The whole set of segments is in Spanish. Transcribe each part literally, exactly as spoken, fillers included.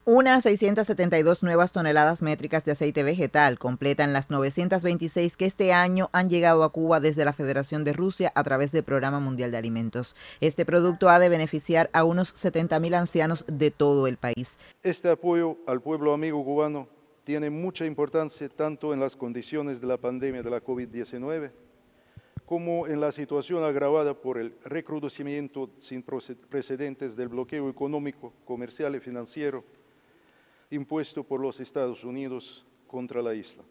Unas seiscientas setenta y dos nuevas toneladas métricas de aceite vegetal completan las novecientas veintiséis que este año han llegado a Cuba desde la Federación de Rusia a través del Programa Mundial de Alimentos. Este producto ha de beneficiar a unos setenta mil ancianos de todo el país. Este apoyo al pueblo amigo cubano tiene mucha importancia tanto en las condiciones de la pandemia de la COVID diecinueve como en la situación agravada por el recrudecimiento sin precedentes del bloqueo económico, comercial y financiero impuesto por los Estados Unidos contra la isla.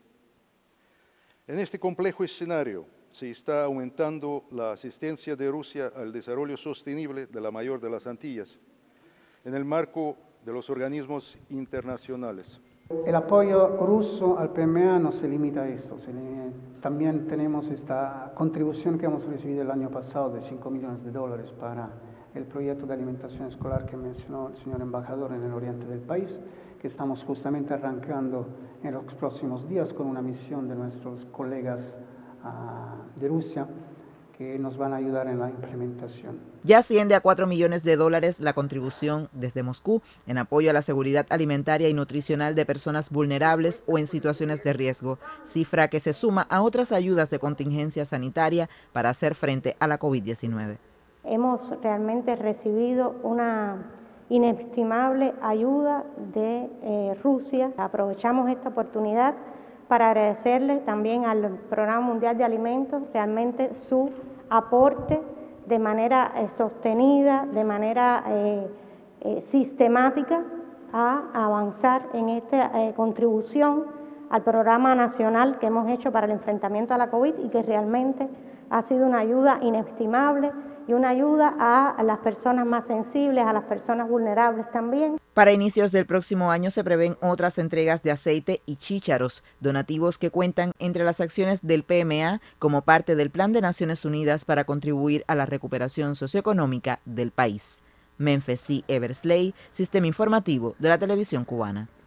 En este complejo escenario se está aumentando la asistencia de Rusia al desarrollo sostenible de la mayor de las Antillas, en el marco de los organismos internacionales. El apoyo ruso al P M A no se limita a esto, se le, también tenemos esta contribución que hemos recibido el año pasado de cinco millones de dólares para el proyecto de alimentación escolar que mencionó el señor embajador en el oriente del país, que estamos justamente arrancando en los próximos días con una misión de nuestros colegas uh, de Rusia, que nos van a ayudar en la implementación. Ya asciende a cuatro millones de dólares la contribución desde Moscú en apoyo a la seguridad alimentaria y nutricional de personas vulnerables o en situaciones de riesgo, cifra que se suma a otras ayudas de contingencia sanitaria para hacer frente a la COVID diecinueve. Hemos realmente recibido una inestimable ayuda de eh, Rusia. Aprovechamos esta oportunidad para agradecerle también al Programa Mundial de Alimentos realmente su aporte de manera eh, sostenida, de manera eh, eh, sistemática a avanzar en esta eh, contribución al programa nacional que hemos hecho para el enfrentamiento a la COVID y que realmente ha sido una ayuda inestimable y una ayuda a las personas más sensibles, a las personas vulnerables también. Para inicios del próximo año se prevén otras entregas de aceite y chícharos, donativos que cuentan entre las acciones del P M A como parte del Plan de Naciones Unidas para contribuir a la recuperación socioeconómica del país. Memphis C. Eversley, Sistema Informativo de la Televisión Cubana.